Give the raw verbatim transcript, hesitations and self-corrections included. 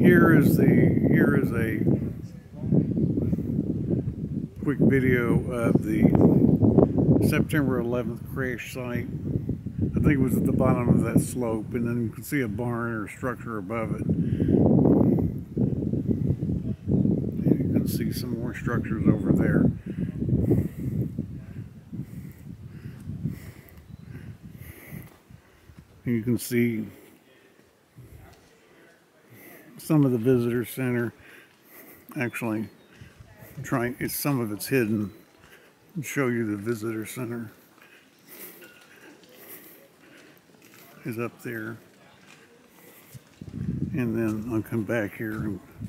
Here is the here is a quick video of the September eleventh crash site. I think it was at the bottom of that slope, and then you can see a barn or structure above it. And you can see some more structures over there. And you can see some of the visitor center. Actually, I'm trying, it's some of it's hidden. I'll show you the visitor center is up there, and then I'll come back here and